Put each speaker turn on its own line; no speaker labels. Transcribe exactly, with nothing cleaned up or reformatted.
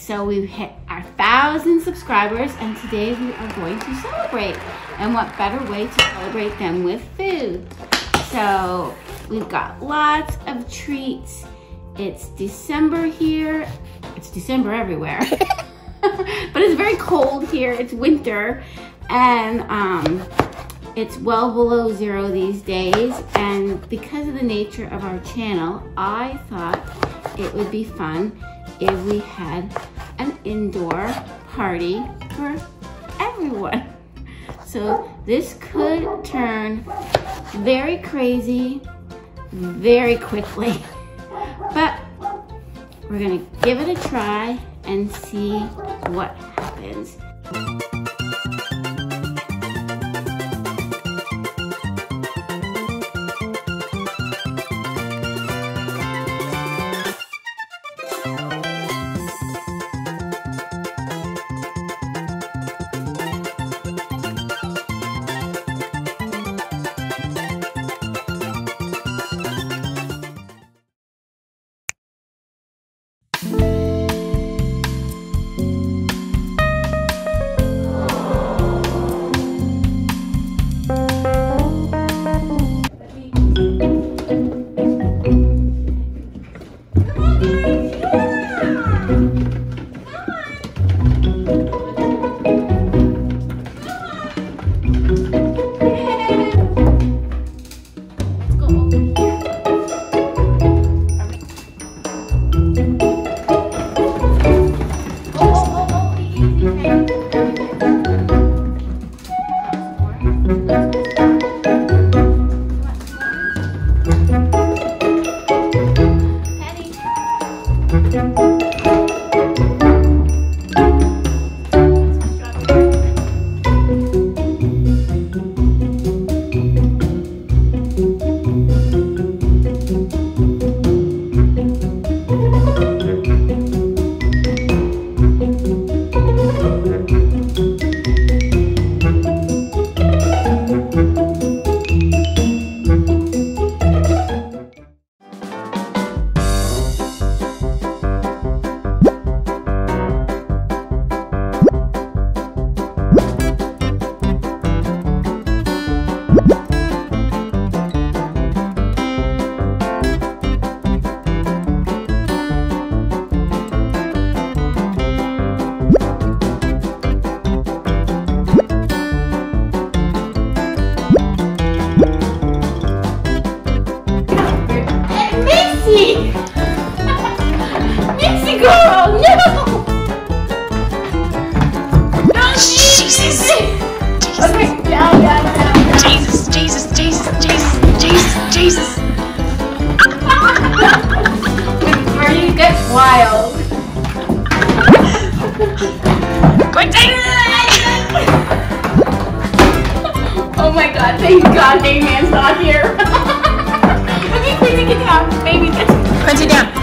So we've hit our thousand subscribers, and today we are going to celebrate. And what better way to celebrate than with food? So we've got lots of treats. It's December here. It's December everywhere. But it's very cold here. It's winter, and um, it's well below zero these days. And because of the nature of our channel, I thought it would be fun if we had an indoor party for everyone. So this could turn very crazy very quickly, but we're gonna give it a try and see what happens. Mixie girl, no! No, Jesus! Okay, down, down, down, down. Jesus, Jesus, Jesus, Jesus, Jesus, Jesus. Marty gets wild. Oh my God, thank God Damien's not here. Let me quickly get down, baby. Quincy down.